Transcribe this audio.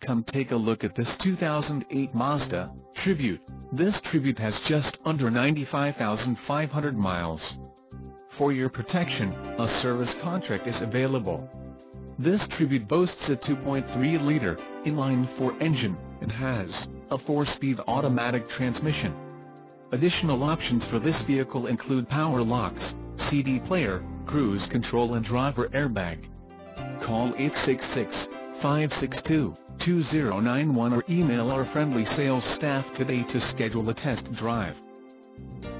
come take a look at this 2008 Mazda Tribute. This Tribute has just under 95,500 miles. For your protection, a service contract is available. This Tribute boasts a 2.3-liter inline-4 engine and has a 4-speed automatic transmission. Additional options for this vehicle include power locks, CD player, cruise control and driver airbag. Call 866-562-2091 or email our friendly sales staff today to schedule a test drive.